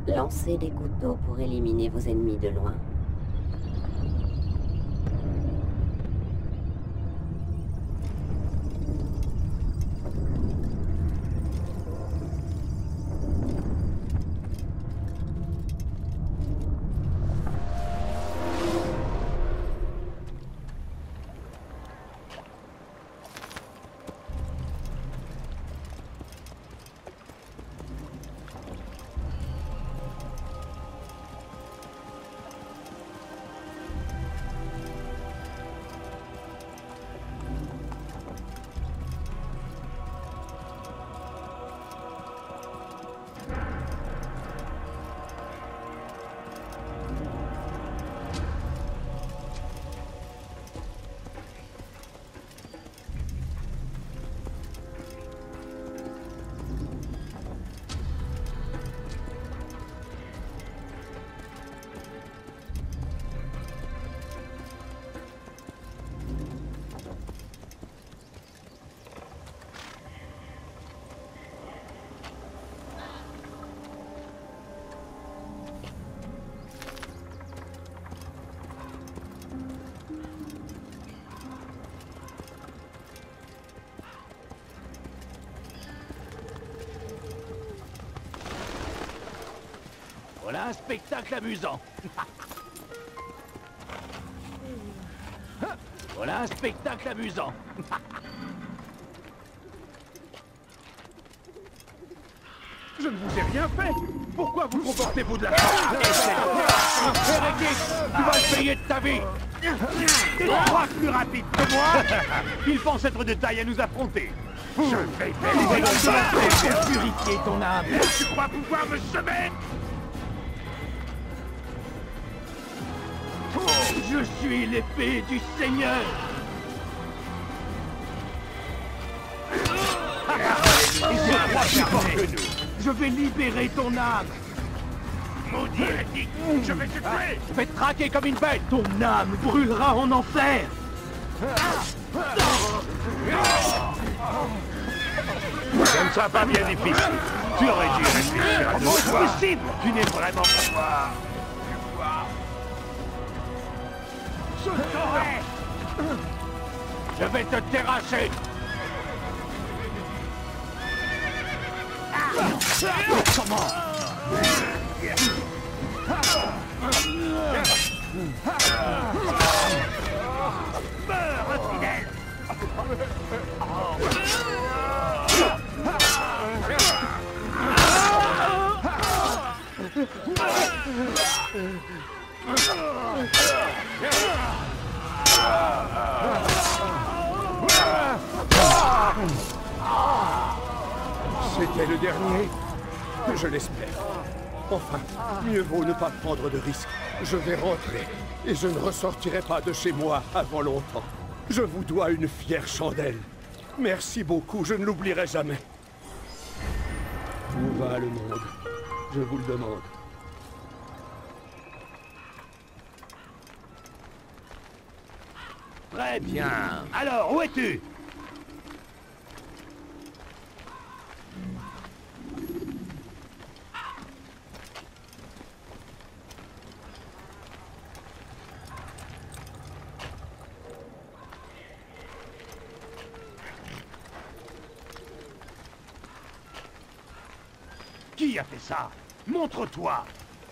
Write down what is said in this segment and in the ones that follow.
Lancez des couteaux pour éliminer vos ennemis de loin. Voilà un spectacle amusant. Voilà un spectacle amusant. Je ne vous ai rien fait. Pourquoi vous comportez-vous de la Tu vas le payer de ta vie. Tu crois plus rapide que moi? Il pense être de taille à nous affronter. Je vais faire purifier ton âme. Tu crois pouvoir me semer? Je suis l'épée du Seigneur. Et je crois plus fort que nous. Je vais libérer ton âme. Maudit hérétique, je vais te tuer. Je vais te traquer comme une bête. Ton âme brûlera en enfer. Ça ne sera pas bien difficile. Tu aurais dû réfléchir à deux fois. Impossible. Tu n'es vraiment pas moi. Je t'aurai. Je vais te terrasser. Comment? Meurs, infidèle! C'était le dernier. Je l'espère. Enfin, mieux vaut ne pas prendre de risques. Je vais rentrer et je ne ressortirai pas de chez moi avant longtemps. Je vous dois une fière chandelle. Merci beaucoup, je ne l'oublierai jamais. Où va le monde? Je vous le demande. Très bien. Alors, où es-tu? Qui a fait ça? Montre-toi!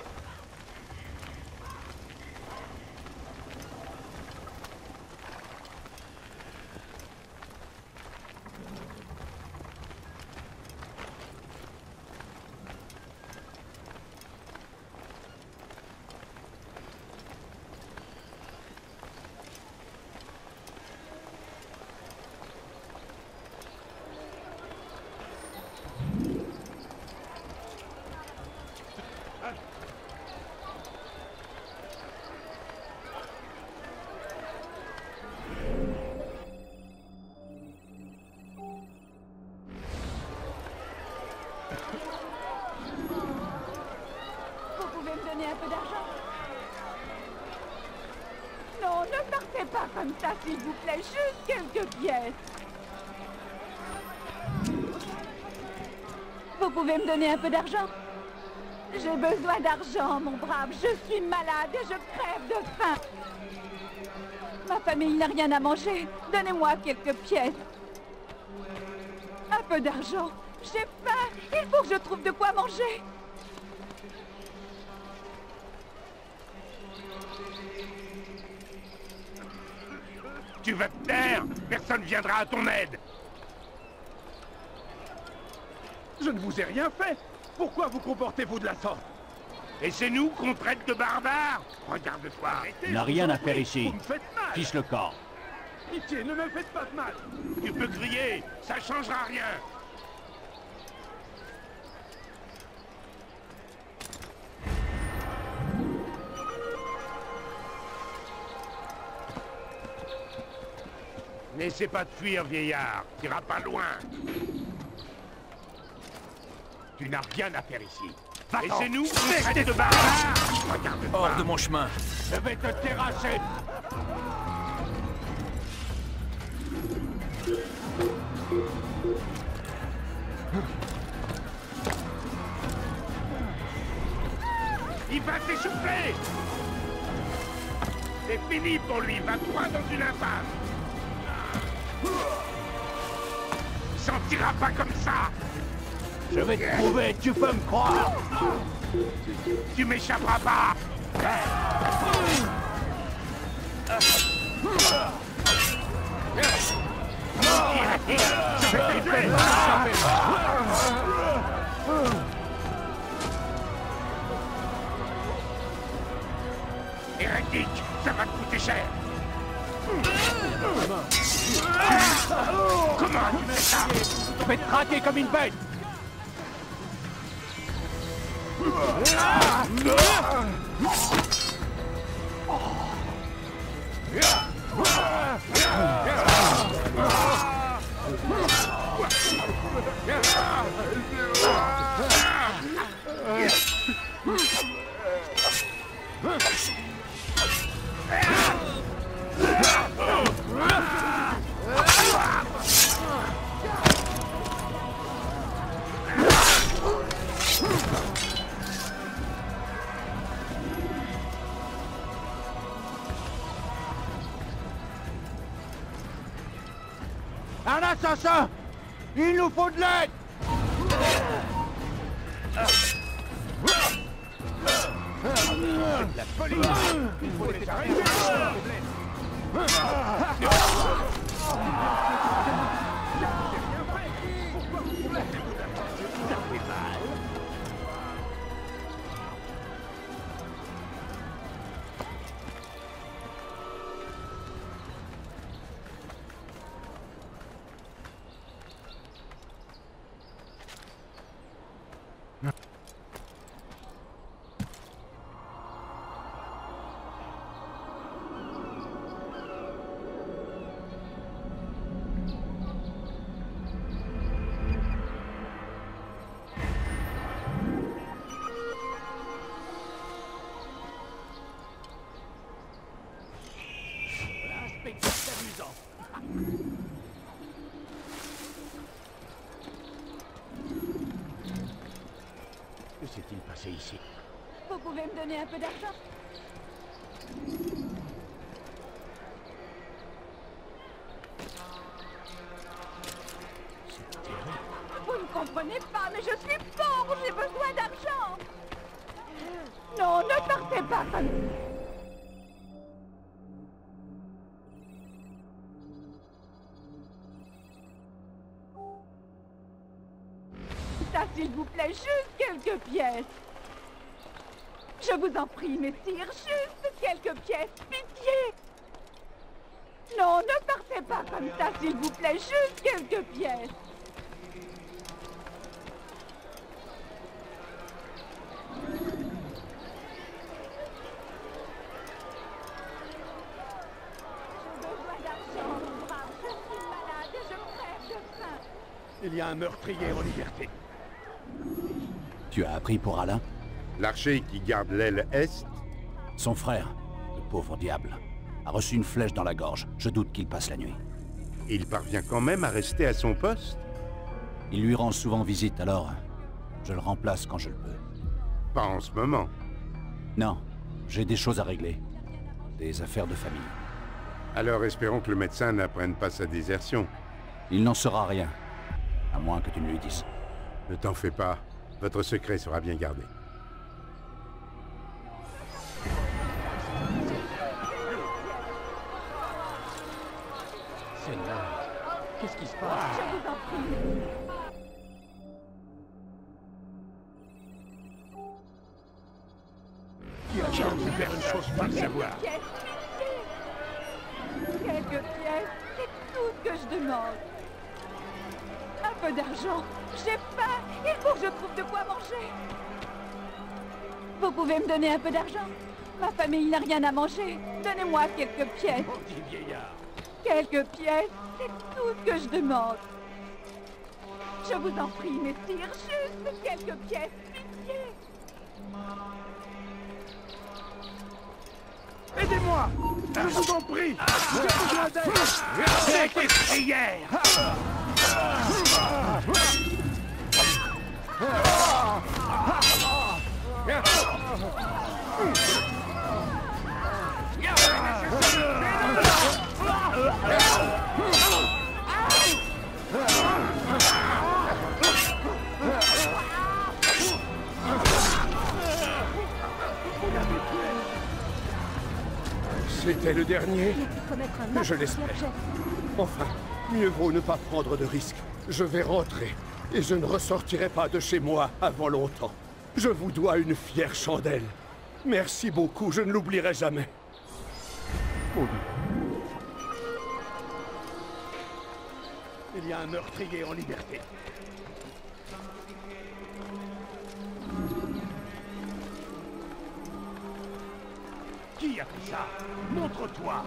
Un peu d'argent? Non, ne partez pas comme ça, s'il vous plaît. Juste quelques pièces. Vous pouvez me donner un peu d'argent? J'ai besoin d'argent, mon brave. Je suis malade et je crève de faim. Ma famille n'a rien à manger. Donnez-moi quelques pièces. Un peu d'argent. J'ai faim. Il faut que je trouve de quoi manger. Tu vas te taire! Personne viendra à ton aide! Je ne vous ai rien fait. Pourquoi vous comportez-vous de la sorte? Et c'est nous qu'on traite de barbares? Regarde-toi! Il n'a rien à faire ici. Vous me faites mal. Fiche le corps. Pitié, ne me faites pas de mal. Tu peux crier, ça changera rien! N'essaie pas de fuir, vieillard. T'iras pas loin. Tu n'as rien à faire ici. Et c'est nous qu'on traite de barbares! Regarde-toi! Hors de mon chemin. Je vais te terrasser! Il va s'essouffler! C'est fini pour lui, va droit dans une impasse! Il s'en tirera pas comme ça! Je vais te trouver, tu peux me croire. Tu m'échapperas pas! Je vais t'aider! Hérétique, ça va te coûter cher! Comment tu fais ça? Je vais te traquer comme une bête. Un assassin! Il nous faut de l'aide! La police! Il faut les arrêter! Que s'est-il passé ici? Vous pouvez me donner un peu d'argent? Vous ne comprenez pas, mais je suis pauvre, j'ai besoin d'argent. Non, ne partez pas comme ça, s'il vous plaît, juste quelques pièces. Je vous en prie, messire, juste quelques pièces, pitié. Non, ne partez pas comme ça, s'il vous plaît, juste quelques pièces. J'ai besoin d'argent, mon brave. Je suis malade et je crève de faim. Il y a un meurtrier en liberté. Tu as appris pour Alain? L'archer qui garde l'aile Est? Son frère, le pauvre diable, a reçu une flèche dans la gorge. Je doute qu'il passe la nuit. Il parvient quand même à rester à son poste? Il lui rend souvent visite, alors je le remplace quand je le peux. Pas en ce moment. Non, j'ai des choses à régler. Des affaires de famille. Alors espérons que le médecin n'apprenne pas sa désertion. Il n'en saura rien. À moins que tu ne lui dises. Ne t'en fais pas. Votre secret sera bien gardé. Seigneur, qu'est-ce qui se passe? Je vous en prie. Qui a chance de faire une chose pas le savoir? Pièces, pitié. Quelques pièces, c'est tout ce que je demande. Un peu d'argent. J'ai faim. Il faut que je trouve de quoi manger. Vous pouvez me donner un peu d'argent? Ma famille n'a rien à manger. Donnez-moi quelques pièces. Oh, petit vieillard. Quelques pièces, c'est tout ce que je demande. Je vous en prie, messire, juste quelques pièces, pitié. Aidez-moi! Je vous en prie! J'ai besoin d'aide! C'est tes prières! C'était le dernier? Il a pu commettre un meurtre, Je l'espère. Pierre. Enfin, mieux vaut ne pas prendre de risques. Je vais rentrer, et je ne ressortirai pas de chez moi avant longtemps. Je vous dois une fière chandelle. Merci beaucoup, je ne l'oublierai jamais. Il y a un meurtrier en liberté. Qui a fait ça? Montre-toi!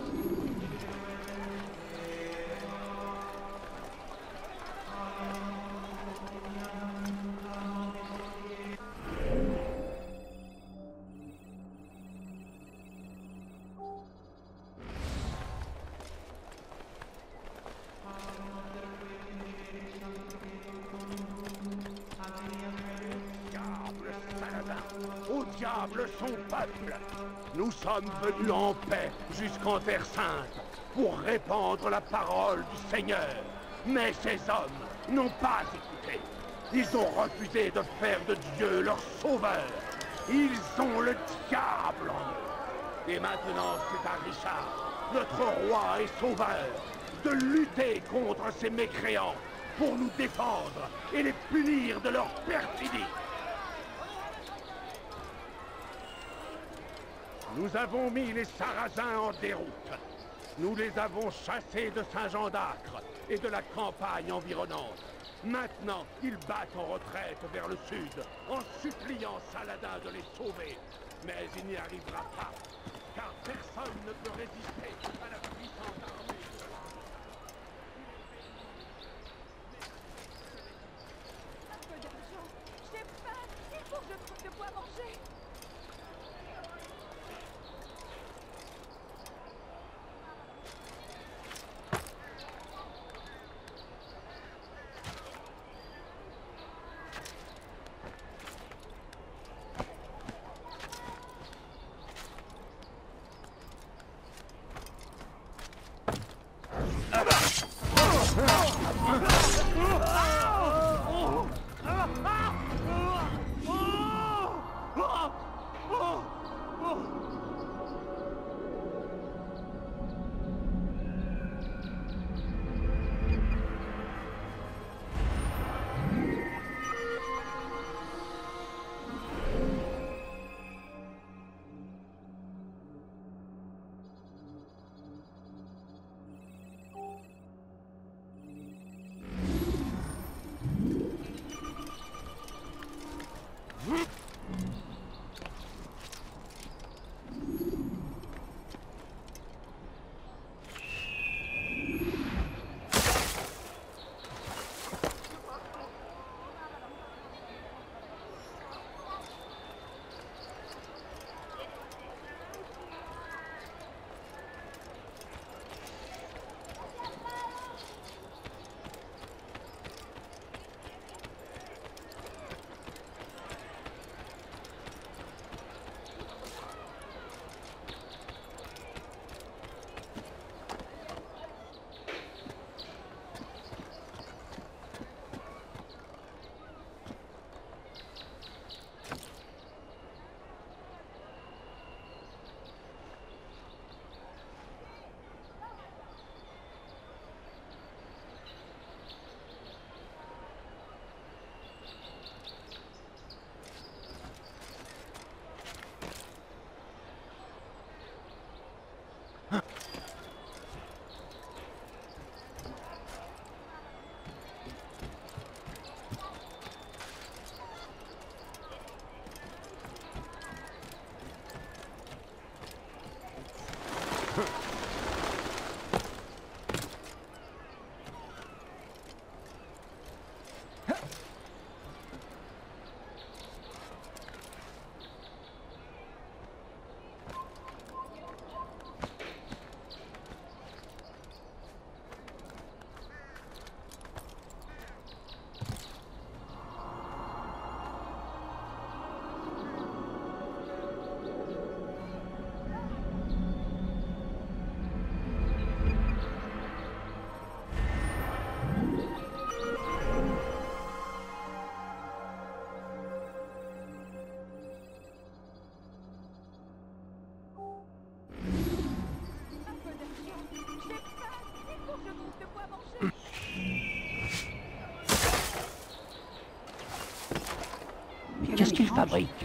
Diable Saladin! Au diable son peuple! Nous sommes venus en paix jusqu'en Terre Sainte pour répandre la parole du Seigneur. Mais ces hommes n'ont pas écouté. Ils ont refusé de faire de Dieu leur sauveur. Ils ont le diable en eux. Et maintenant, c'est à Richard, notre roi et sauveur, de lutter contre ces mécréants pour nous défendre et les punir de leur perfidie. Nous avons mis les Sarrasins en déroute. Nous les avons chassés de Saint-Jean d'Acre et de la campagne environnante. Maintenant, ils battent en retraite vers le sud, en suppliant Saladin de les sauver. Mais il n'y arrivera pas, car personne ne peut résister à la puissante armée de la... Un peu d'argent. J'ai faim. Il faut que je trouve de quoi manger. Qu'est-ce qu'il fabrique?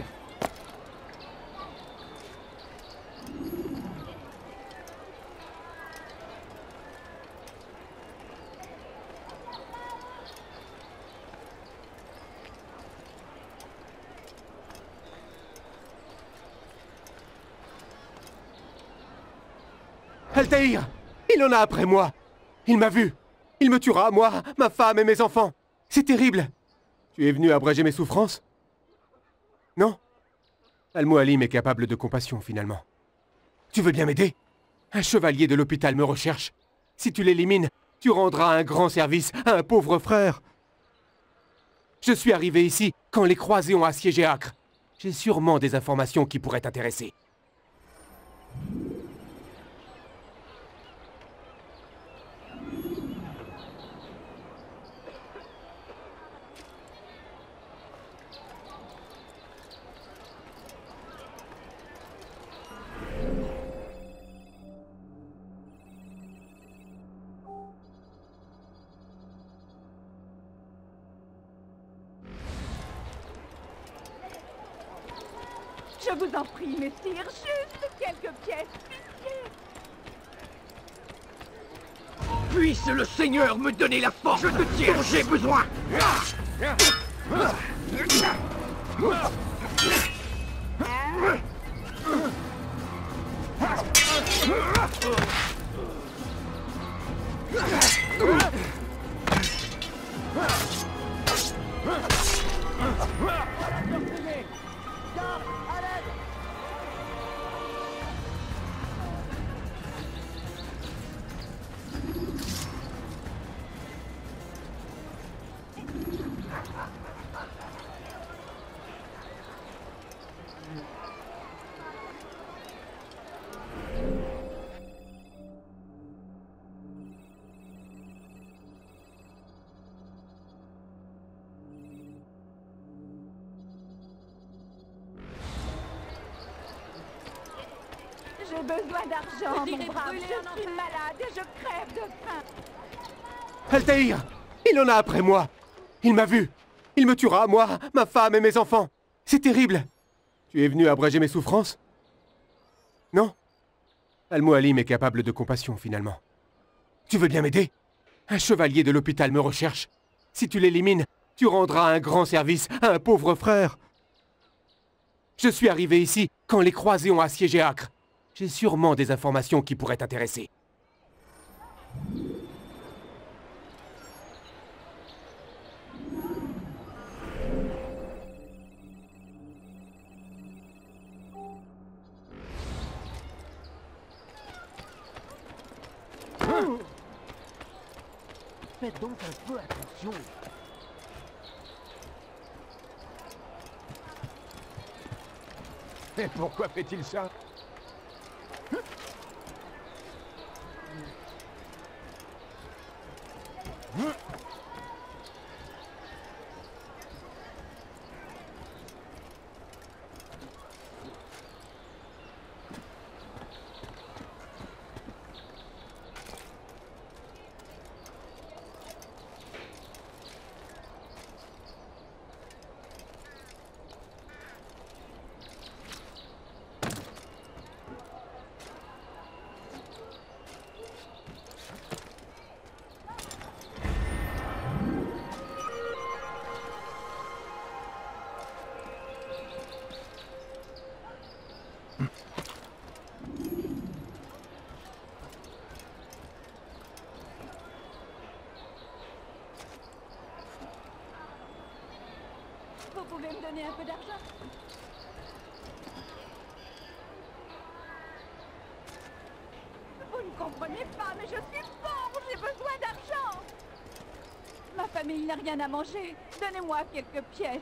Altaïr! Il en a après moi! Il m'a vu! Il me tuera, moi, ma femme et mes enfants! C'est terrible! Tu es venu abréger mes souffrances? Non? Al-Mualim est capable de compassion, finalement. Tu veux bien m'aider? Un chevalier de l'hôpital me recherche. Si tu l'élimines, tu rendras un grand service à un pauvre frère. Je suis arrivé ici quand les croisés ont assiégé Acre. J'ai sûrement des informations qui pourraient t'intéresser. Je vous en prie, messire, juste quelques pièces, pitié. Puisse le Seigneur me donner la force de tirer dont j'ai besoin. J'ai besoin d'argent, mon brave. Je suis malade et je crève de faim. Altaïr! Il en a après moi! Il m'a vu! Il me tuera, moi, ma femme et mes enfants! C'est terrible! Tu es venu abréger mes souffrances? Non? Al-Mualim est capable de compassion, finalement. Tu veux bien m'aider? Un chevalier de l'hôpital me recherche. Si tu l'élimines, tu rendras un grand service à un pauvre frère. Je suis arrivé ici quand les croisés ont assiégé Acre. J'ai sûrement des informations qui pourraient t'intéresser. Faites donc un peu attention. Et pourquoi fait-il ça? Vous pouvez me donner un peu d'argent? Vous ne comprenez pas, mais je suis pauvre, j'ai besoin d'argent. Ma famille n'a rien à manger. Donnez-moi quelques pièces.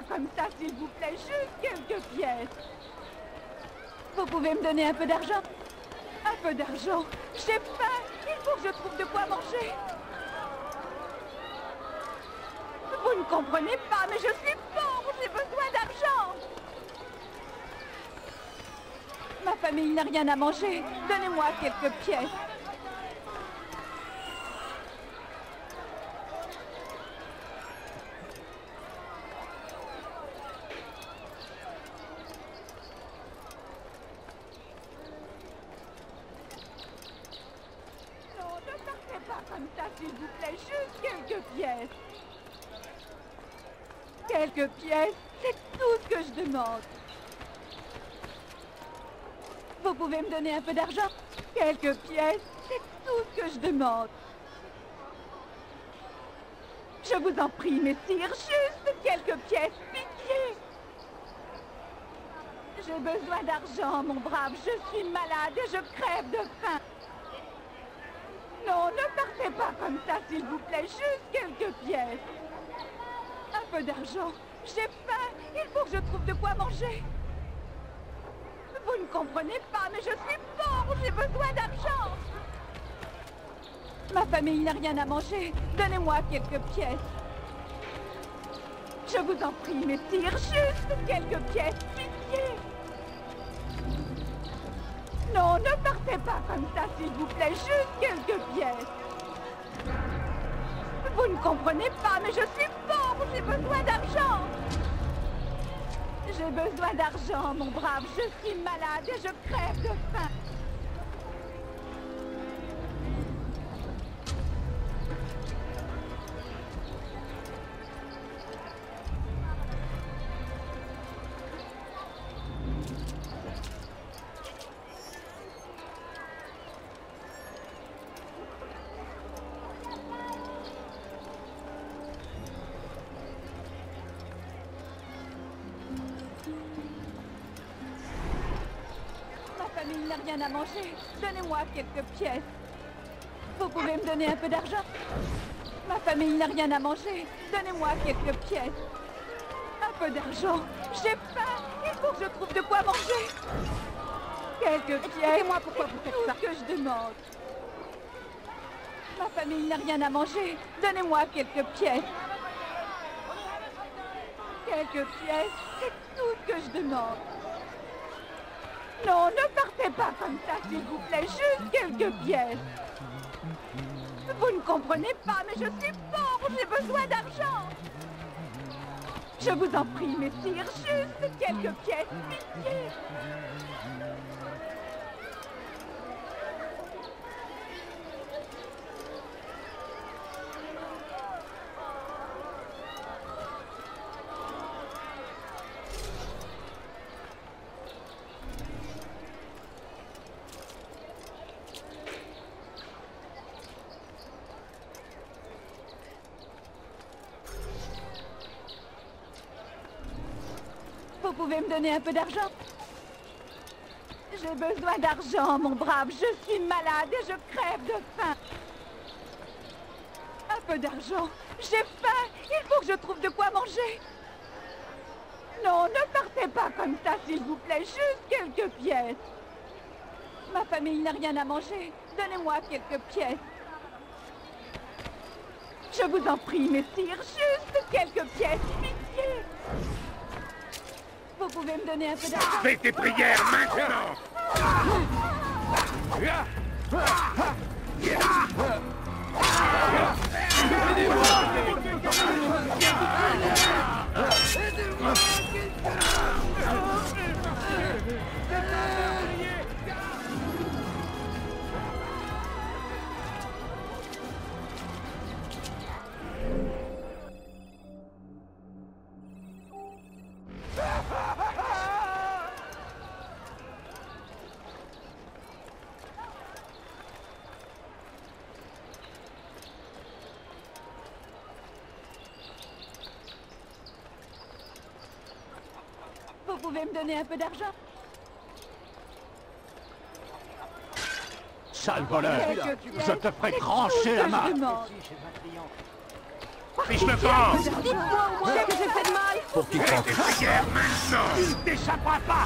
comme ça, s'il vous plaît, juste quelques pièces. Vous pouvez me donner un peu d'argent? Un peu d'argent? J'ai faim! Il faut que je trouve de quoi manger! Vous ne comprenez pas, mais je suis pauvre! J'ai besoin d'argent! Ma famille n'a rien à manger. Donnez-moi quelques pièces. Non, ne partez pas comme ça, s'il vous plaît. Juste quelques pièces. Quelques pièces, c'est tout ce que je demande. Vous pouvez me donner un peu d'argent? Quelques pièces, c'est tout ce que je demande. Je vous en prie, messire, juste quelques pièces, pitié. J'ai besoin d'argent, mon brave, je suis malade et je crève de faim. Non, ne partez pas comme ça, s'il vous plaît, juste quelques pièces. Un peu d'argent, j'ai faim, il faut que je trouve de quoi manger. Vous ne comprenez pas, mais je suis pauvre, j'ai besoin d'argent. Ma famille n'a rien à manger. Donnez-moi quelques pièces. Je vous en prie, messire, juste quelques pièces, pitié. Non, ne partez pas comme ça, s'il vous plaît, juste quelques pièces. Vous ne comprenez pas, mais je suis pauvre, j'ai besoin d'argent. J'ai besoin d'argent, mon brave. Je suis malade et je crève de faim. Il n'a rien à manger. Donnez-moi quelques pièces. Vous pouvez me donner un peu d'argent? Ma famille n'a rien à manger. Donnez-moi quelques pièces. Un peu d'argent. J'ai faim. Il faut que je trouve de quoi manger. Quelques pièces. Expliquez-moi pourquoi vous faites ça. C'est tout ce que je demande. Ma famille n'a rien à manger. Donnez-moi quelques pièces. Quelques pièces. C'est tout ce que je demande. Non, ne partez pas comme ça, s'il vous plaît, juste quelques pièces. Vous ne comprenez pas, mais je suis pauvre, j'ai besoin d'argent. Je vous en prie, messire, juste quelques pièces, pitié. Vous pouvez me donner un peu d'argent? J'ai besoin d'argent, mon brave. Je suis malade et je crève de faim. Un peu d'argent. J'ai faim. Il faut que je trouve de quoi manger. Non, ne partez pas comme ça, s'il vous plaît. Juste quelques pièces. Ma famille n'a rien à manger. Donnez-moi quelques pièces. Je vous en prie, messire. Juste quelques pièces. Pitié. Vous pouvez me donner un peu d'argent? Fais tes prières maintenant! Vous pouvez me donner un peu d'argent? Sale voleur! Je te ferai trancher la main! Fiche le camp! Dites-moi au moins que j'ai fait de mal. Pour qui prend? La guerre maintenant! Il ne t'échappera pas!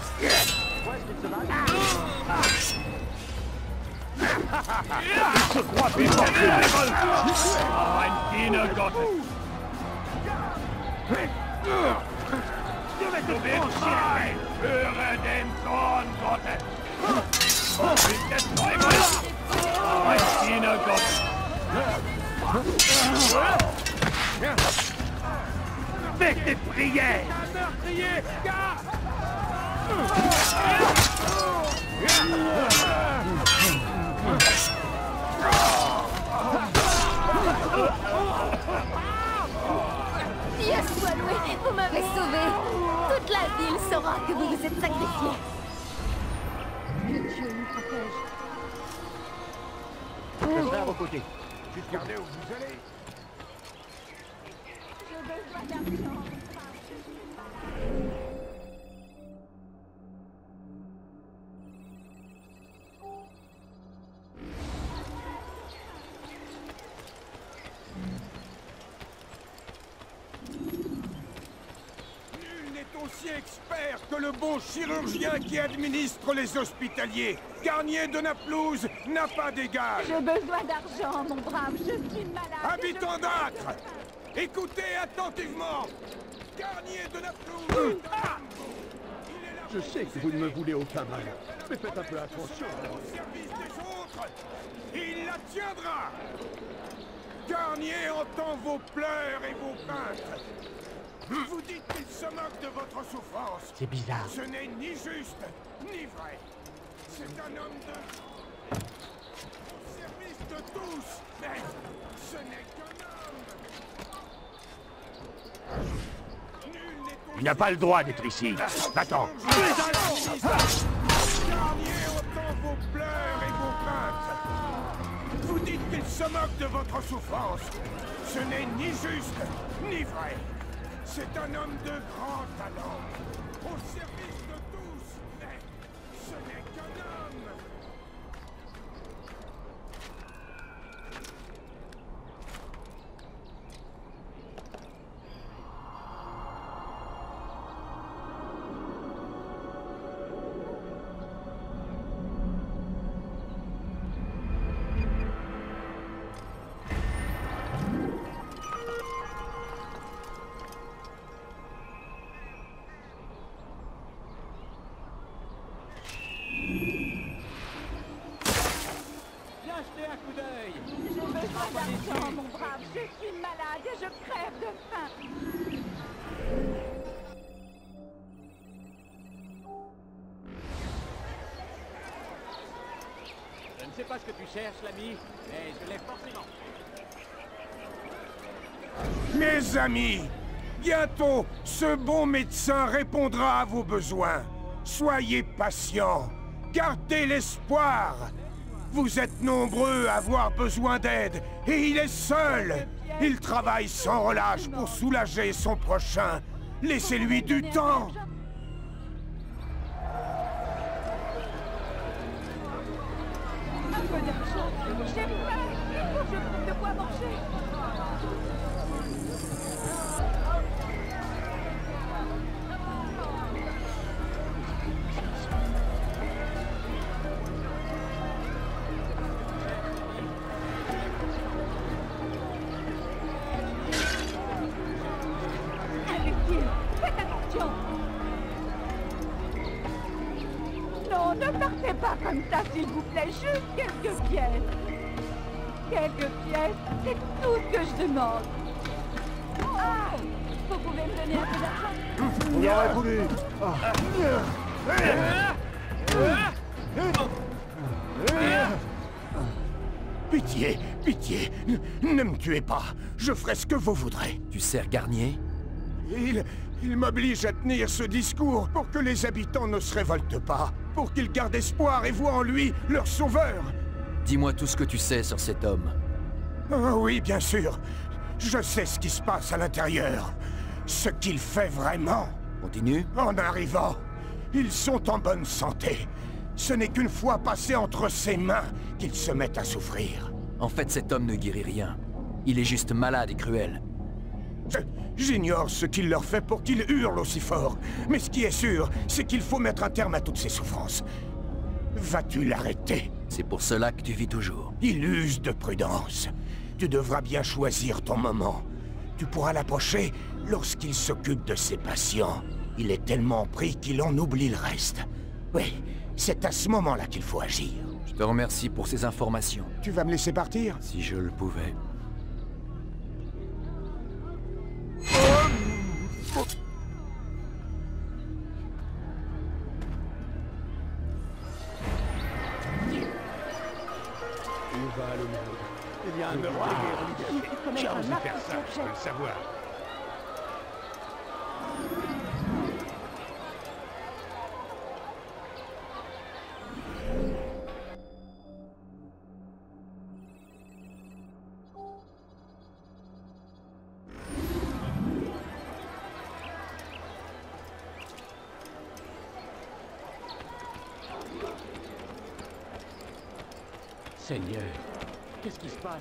Je crois plus fort que la révolte! Ein Diener Gottes! Du wirst frei! Höre den Zorn Gottes! Und mit der Teufel! Ein Diener Gottes! Fais tes prières! Dieu soit loué, vous m'avez sauvé. Toute la ville saura que vous vous êtes sacrifié. Que Dieu nous protège. Je serai à vos côtés. Regardez où vous allez. J'ai besoin d'argent. Nul n'est aussi expert que le bon chirurgien qui administre les hospitaliers. Garnier de Naplouse n'a pas d'égal. J'ai besoin d'argent, mon brave. Je suis malade. Habitant d'Acre, écoutez attentivement. Garnier de Naplouse. Il est là Je sais que vous ne me voulez aucun mal, mais faites un peu attention. au service des autres. Il la tiendra. Garnier entend vos pleurs et vos plaintes. Vous dites qu'il se moque de votre souffrance. C'est bizarre. Ce n'est ni juste, ni vrai. C'est un homme de... au service de tous. Mais ce n'est qu'un homme. Nul n'est Il n'a pas le droit d'être ici. Va-t'en. Garnier entend vos pleurs et vos plaintes. Vous dites qu'il se moque de votre souffrance. Ce n'est ni juste, ni vrai. C'est un homme de grand talent. Au service de tous. Mais ce n'est qu'un homme. J'ai besoin d'argent, mon brave. Je suis malade et je crève de faim. Je ne sais pas ce que tu cherches, l'ami, mais je l'ai forcément. Mes amis, bientôt, ce bon médecin répondra à vos besoins. Soyez patients. Gardez l'espoir. Vous êtes nombreux à avoir besoin d'aide, et il est seul. Il travaille sans relâche pour soulager son prochain. Laissez-lui du temps. Un peu d'argent. J'ai faim. Il faut que je trouve de quoi manger. Imbécile, faites attention. Non, ne partez pas comme ça, s'il vous plaît. Juste quelques pièces. Quelques pièces, c'est tout ce que je demande. Ah! Vous pouvez me donner un peu d'argent? On aurait voulu. Pitié, pitié, ne me tuez pas. Je ferai ce que vous voudrez. Tu sers Garnier? Il m'oblige à tenir ce discours pour que les habitants ne se révoltent pas, pour qu'ils gardent espoir et voient en lui leur sauveur. Dis-moi tout ce que tu sais sur cet homme. Oh oui, bien sûr. Je sais ce qui se passe à l'intérieur. Ce qu'il fait vraiment. Continue. En arrivant, ils sont en bonne santé. Ce n'est qu'une fois passé entre ses mains qu'ils se mettent à souffrir. En fait, cet homme ne guérit rien. Il est juste malade et cruel. J'ignore ce qu'il leur fait pour qu'ils hurlent aussi fort. Mais ce qui est sûr, c'est qu'il faut mettre un terme à toutes ces souffrances. Vas-tu l'arrêter? C'est pour cela que tu vis toujours. Il use de prudence. Tu devras bien choisir ton moment. Tu pourras l'approcher lorsqu'il s'occupe de ses patients. Il est tellement pris qu'il en oublie le reste. Oui, c'est à ce moment-là qu'il faut agir. Je te remercie pour ces informations. Tu vas me laisser partir? Si je le pouvais. Où va le monde? Il y a un meurtrier en liberté. Qui a osé faire ça? Je veux le savoir. Seigneur, qu'est-ce qui se passe?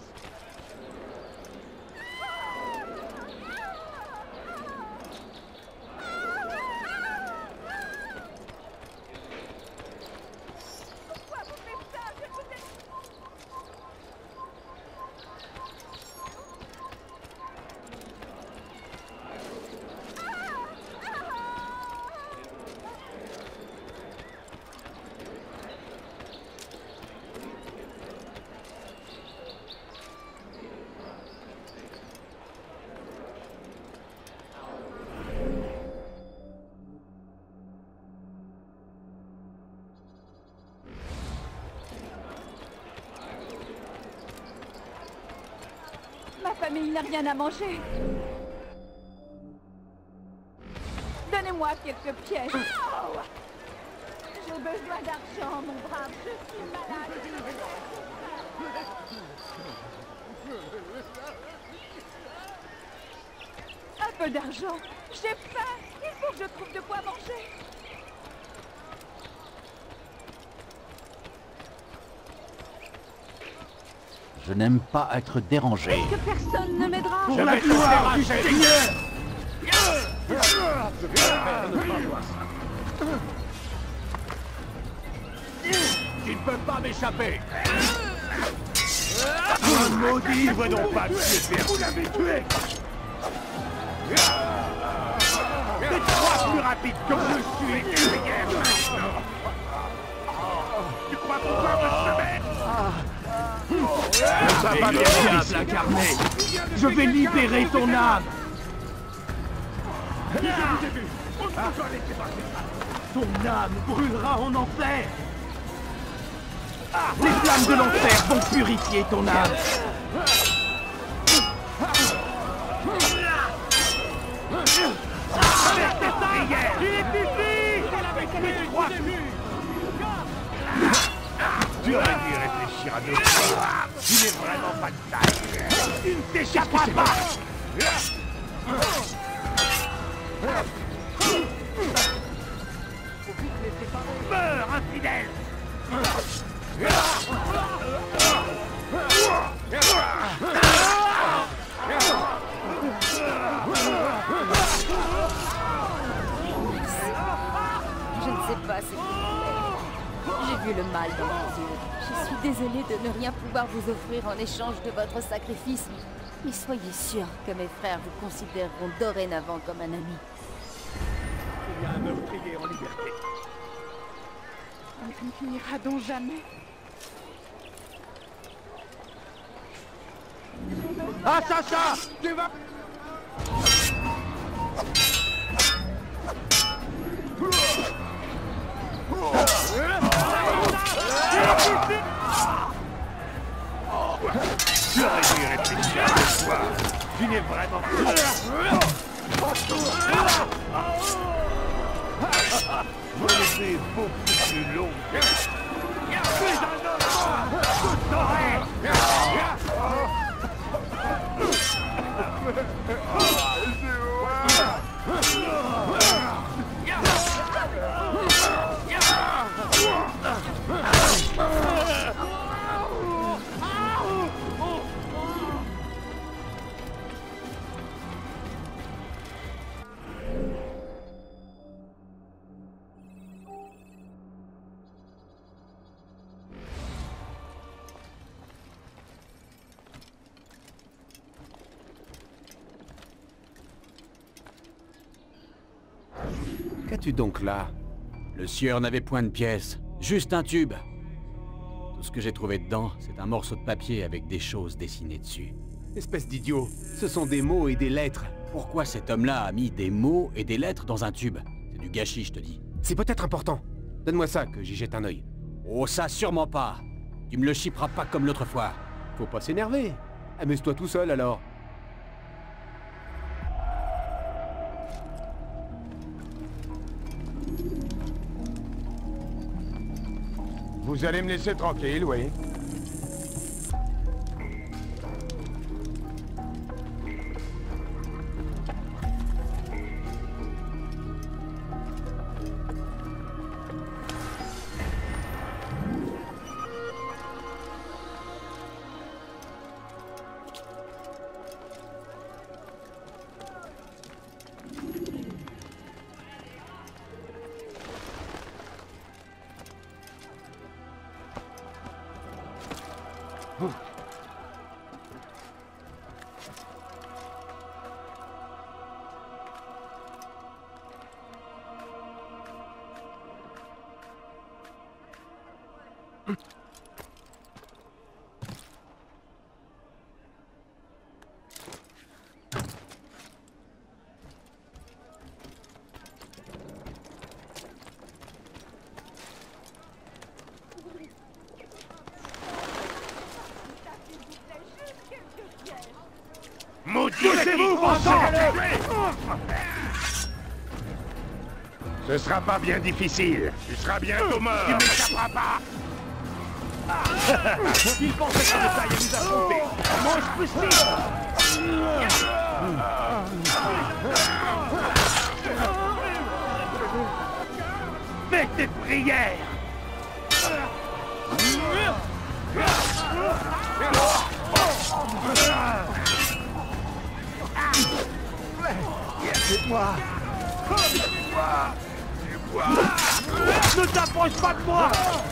Pourquoi vous faites ça? Je vous ai... Ma famille n'a rien à manger. Donnez-moi quelques pièces. J'ai besoin d'argent, mon brave. Je suis malade. Un peu d'argent. J'ai faim. Il faut que je trouve de quoi manger. Je n'aime pas être dérangé. Que personne ne m'aidera. Pour la gloire du Seigneur! Tu ne peux pas m'échapper! Maudit, ne vois donc pas vous l'avez tué! C'est 3 plus rapide que je suis! Tu crois pouvoir me semer? Ça va bien, diable incarné! Je vais libérer ton âme! Ton âme brûlera en enfer! Les flammes de l'enfer vont purifier ton âme! Il est pipi! Tu aurais dû réfléchir à 2 fois. Tu n'es vraiment pas de taille. Tu ne t'échapperas pas. Meurs, infidèle. Je ne sais pas ce que vous faites. J'ai vu le mal dans vos yeux. Je suis désolée de ne rien pouvoir vous offrir en échange de votre sacrifice. Mais soyez sûr que mes frères vous considéreront dorénavant comme un ami. Il y a un meurtrier en liberté. Ça ne finira donc jamais. Assassin! Tu vas... Tu aurais dû réfléchir à 2 fois. Tu n'es vraiment pas... Mon épée est beaucoup plus longue. Tu es un homme! Je t'aurai! Qu'as-tu donc là? Le sieur n'avait point de pièces, juste un tube. Tout ce que j'ai trouvé dedans, c'est un morceau de papier avec des choses dessinées dessus. Espèce d'idiot, ce sont des mots et des lettres. Pourquoi cet homme-là a mis des mots et des lettres dans un tube? C'est du gâchis, je te dis. C'est peut-être important. Donne-moi ça, que j'y jette un œil. Oh, ça, sûrement pas. Tu me le chipperas pas comme l'autre fois. Faut pas s'énerver. Amuse-toi tout seul, alors. Vous allez me laisser tranquille, oui. Poussez-vous, Ce sera pas bien difficile. Tu seras bientôt mort. Tu m'échapperas pas. Il pensait que ça allait nous affronter. Mange possible. Fais tes prières. C'est-moi. Ne t'approche pas de moi.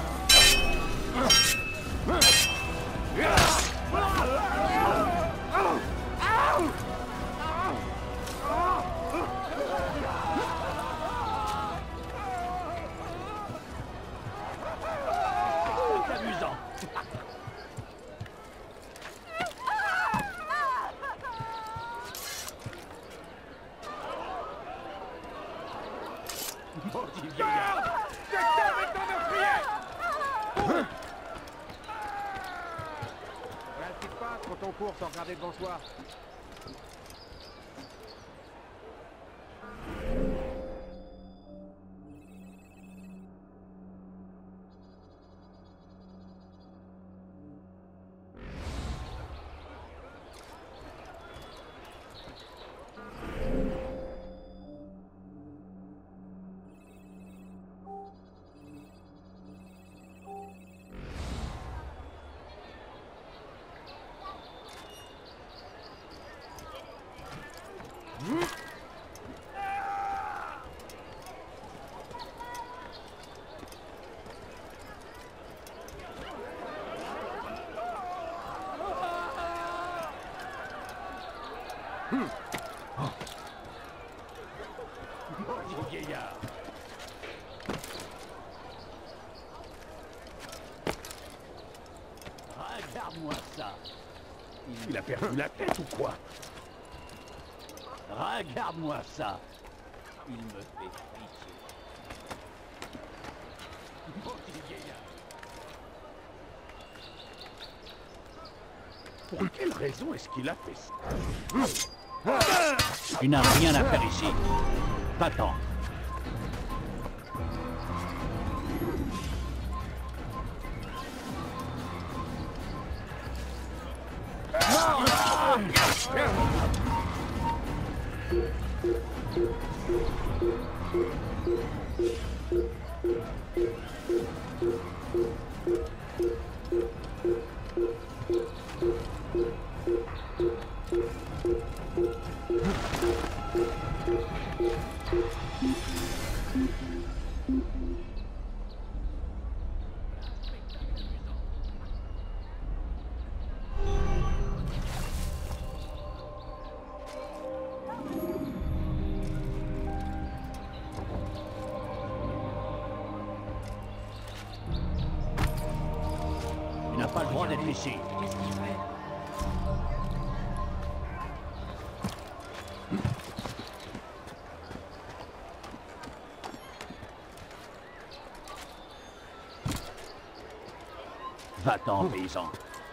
C'est amusant. Maudit vieillard. Quelqu'un avec ton meurtrier. Reste pas quand on court sans regarder devant soi. Maudit vieillard. Regarde-moi ça. Il a perdu la tête ou quoi? Regarde-moi ça. Il me fait pitié. Maudit vieillard. Pour quelle raison est-ce qu'il a fait ça? Tu n'as rien à faire ici. Va-t'en. rentre ici. Qu'est-ce qu'il fait? Va-t'en, paysan.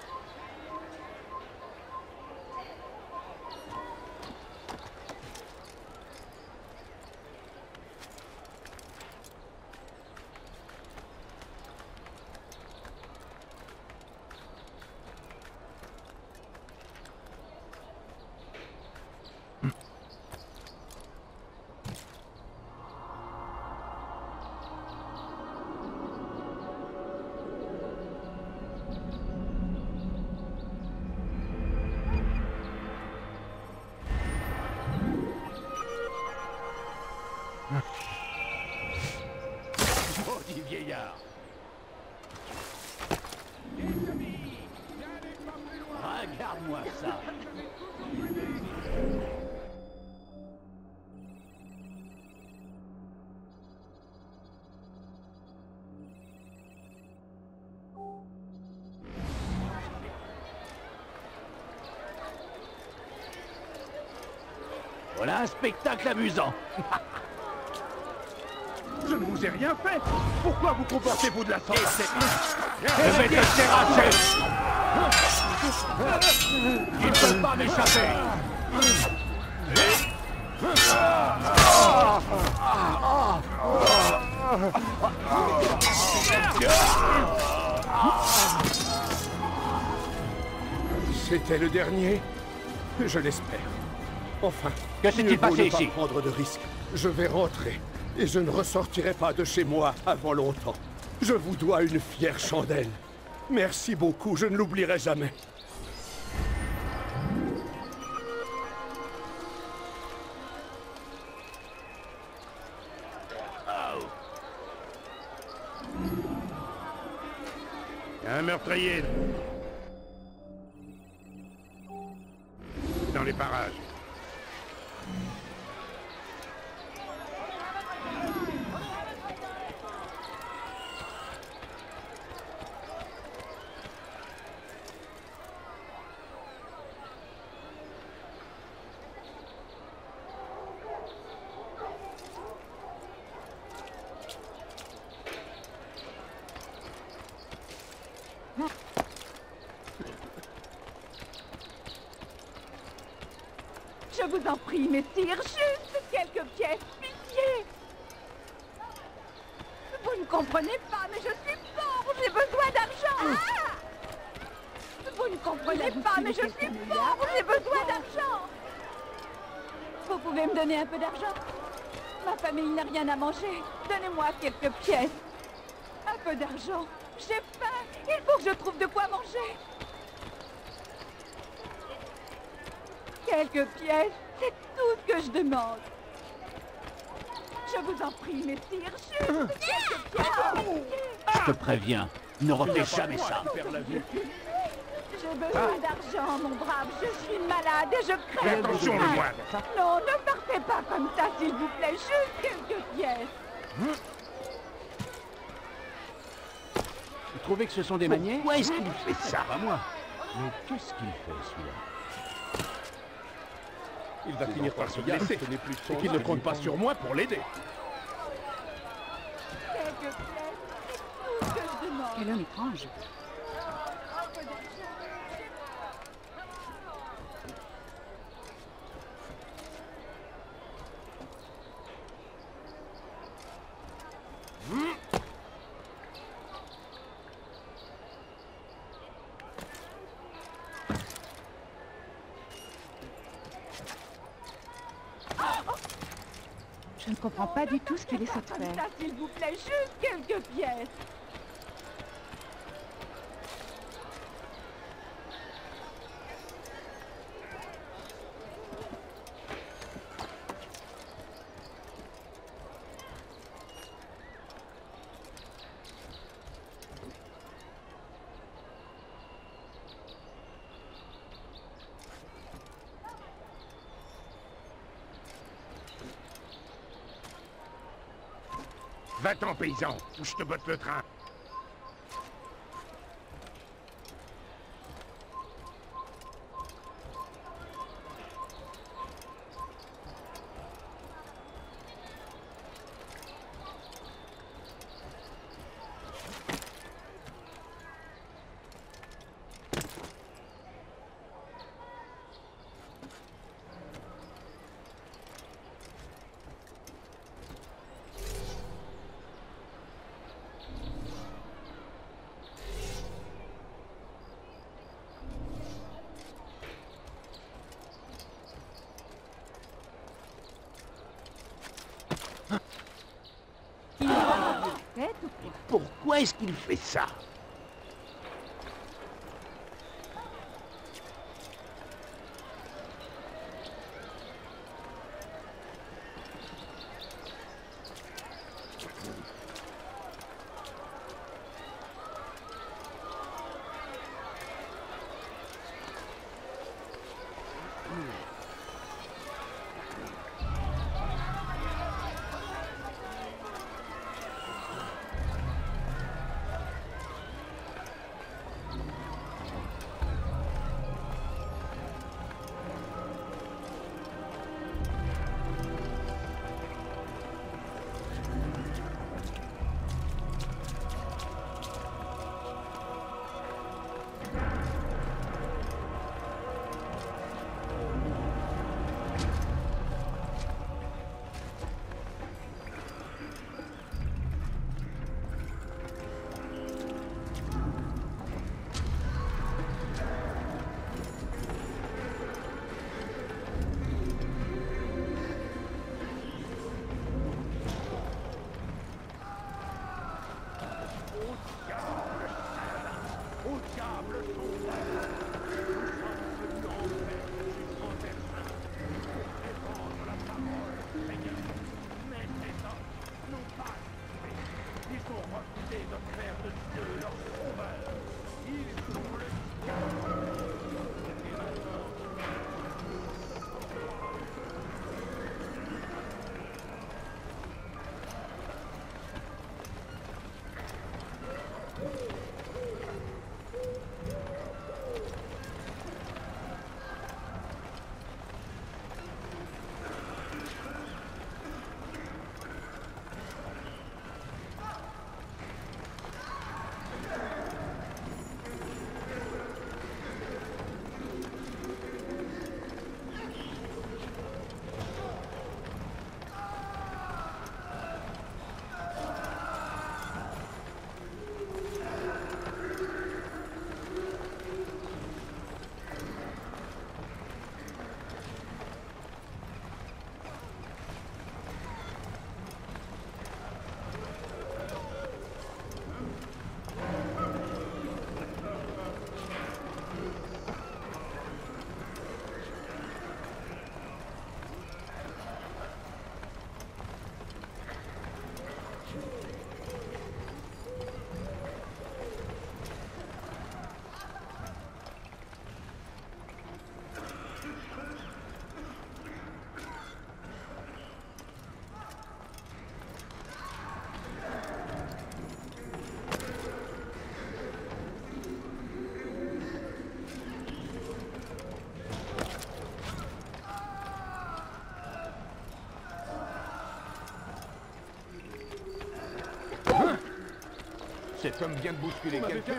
Maudit vieillard. Regarde-moi ça. Voilà un spectacle amusant. Je ne vous ai rien fait. Pourquoi vous comportez-vous de la sorte? Je vais te terrasser. Il ne peut pas m'échapper. C'était le dernier? Je l'espère. Enfin, Que s'est-il passé ici? Ne pas prendre de risques. Je vais rentrer. Et je ne ressortirai pas de chez moi avant longtemps. Je vous dois une fière chandelle. Merci beaucoup, je ne l'oublierai jamais. Il y a un meurtrier dans les parages. Je vous en prie, messire, juste quelques pièces, pitié. Vous ne comprenez pas, mais je suis pauvre, j'ai besoin d'argent. Vous ne comprenez pas, mais je suis pauvre, j'ai besoin d'argent. Vous pouvez me donner un peu d'argent? Ma famille n'a rien à manger. Donnez-moi quelques pièces. Un peu d'argent. J'ai faim. Il faut que je trouve de quoi manger. Quelques pièces, c'est tout ce que je demande. Je vous en prie, messire, juste quelques pièces. Je te préviens, ne refais jamais ça. J'ai besoin d'argent, mon brave. Je suis malade et je crève. Attention, le moine. Non, ne partez pas comme ça, s'il vous plaît. Juste quelques pièces. Vous trouvez que ce sont des manières? Pourquoi est-ce qu'il fait ça? Pas moi. Mais qu'est-ce qu'il fait, celui-là? Il va finir par se blesser. Et qu'il ne compte pas sur moi pour l'aider. Quelques pièces, c'est tout ce que je demande. Quel homme étrange. Un peu d'argent. Je ne comprends pas du tout ce qu'il essaie de Comme faire. ça, s'il vous plaît, juste quelques pièces. Va-t'en, paysan, ou je te botte le train. Pourquoi est-ce qu'il fait ça? Cet homme vient de bousculer quelqu'un.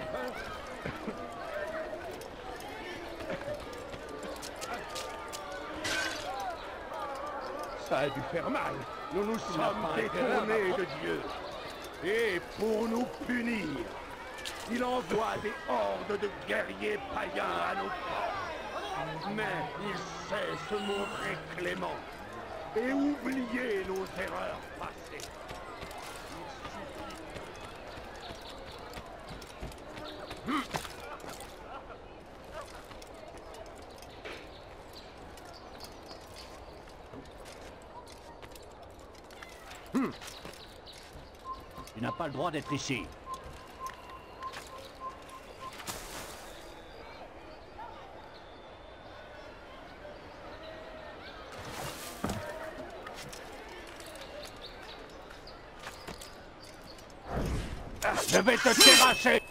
Ça a dû faire mal. Nous nous sommes détournés de Dieu. Et pour nous punir, il envoie des hordes de guerriers païens à nos portes. Mais il sait se montrer clément et oublier nos erreurs passées. Tu n'as pas le droit d'être ici. Je vais te terrasser.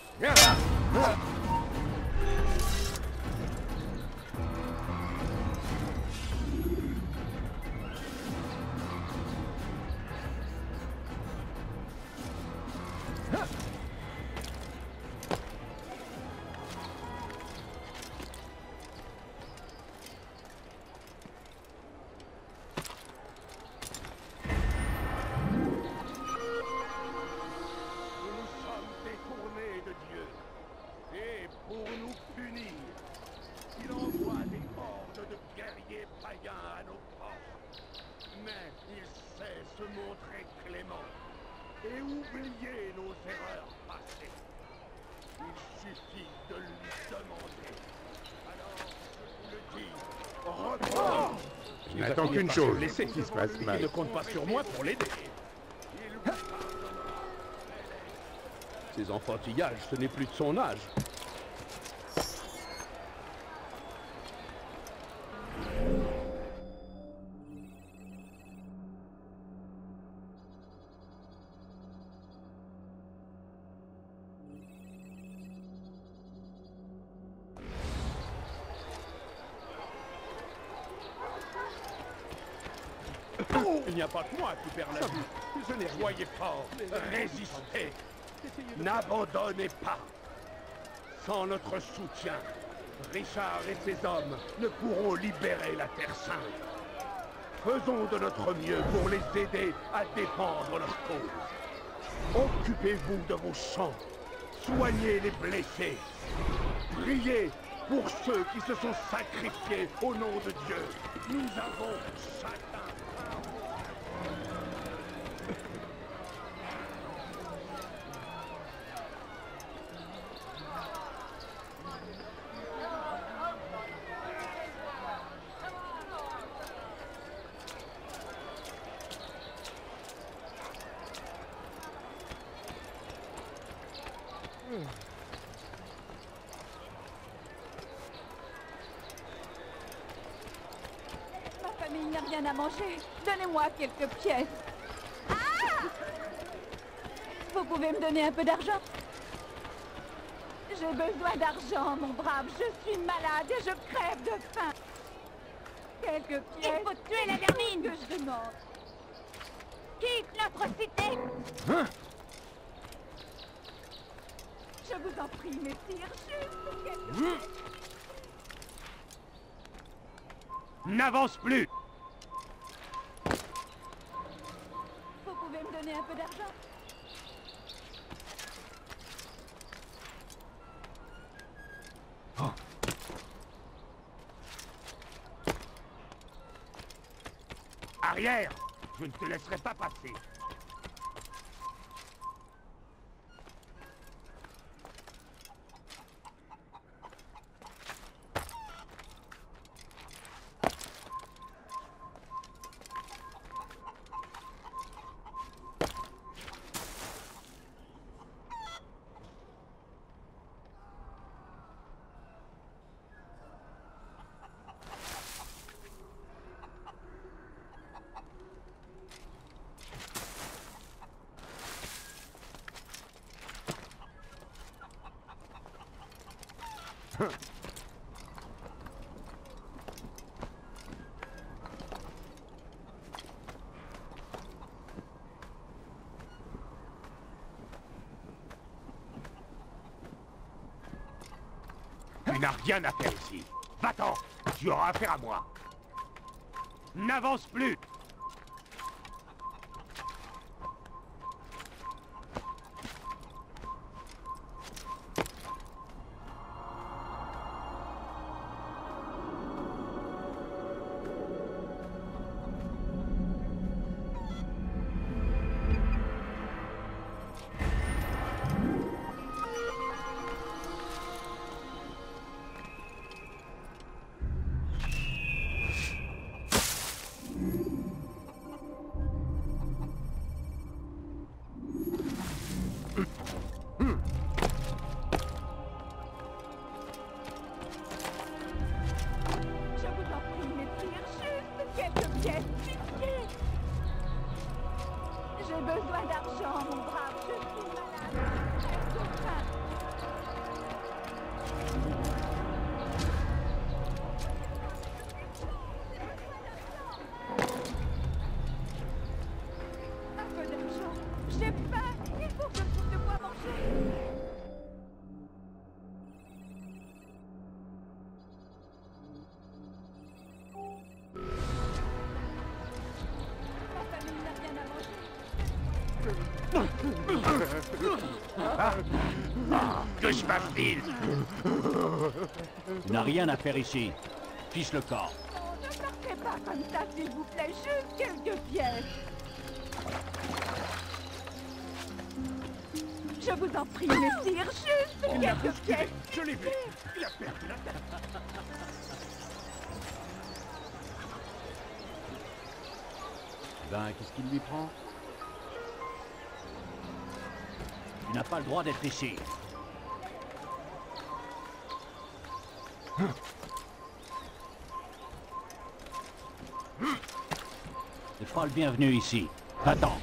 et oublier nos erreurs passées. Il suffit de lui demander. Alors, je vous le dis, retourne. Je n'attends qu'une chose. Laissez qu'il se passe mal. Il ne compte pas sur moi pour l'aider. Ces enfantillages, ce n'est plus de son âge. Il n'y a pas que moi qui perds la vue. Je n'ai soyez fort. Résistez. N'abandonnez pas. Sans notre soutien, Richard et ses hommes ne pourront libérer la Terre Sainte. Faisons de notre mieux pour les aider à défendre leur cause. Occupez-vous de vos champs. Soignez les blessés. Priez pour ceux qui se sont sacrifiés au nom de Dieu. Nous avons chacun... Ma famille n'a rien à manger. Donnez-moi quelques pièces. Ah! Vous pouvez me donner un peu d'argent? J'ai besoin d'argent, mon brave. Je suis malade et je crève de faim. Quelques pièces. Il faut tuer la vermine que je demande. Quitte notre cité. Hein? Je vous en prie, messire, juste quelques pièces. N'avance plus! Vous pouvez me donner un peu d'argent? Arrière! Je ne te laisserai pas passer. Tu n'as rien à faire ici. Va-t'en, tu auras affaire à moi. N'avance plus. Que je m'affile. Tu n'as rien à faire ici. Fiche le corps. Oh, ne partez pas comme ça, s'il vous plaît. Juste quelques pièces. Je vous en prie, messire, juste quelques pièces. Je l'ai vu. Il a perdu la tête. Ben, qu'est-ce qu'il lui prend? Tu n'as pas le droit d'être ici. C'est pas le bienvenu ici. Attends.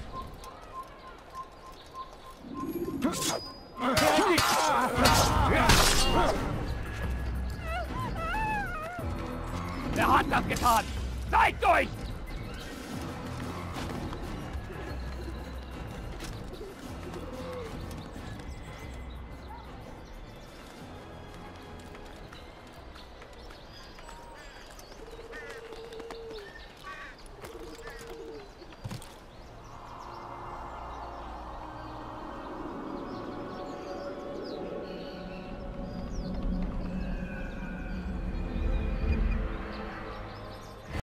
Er hat das getan! Zeigt euch!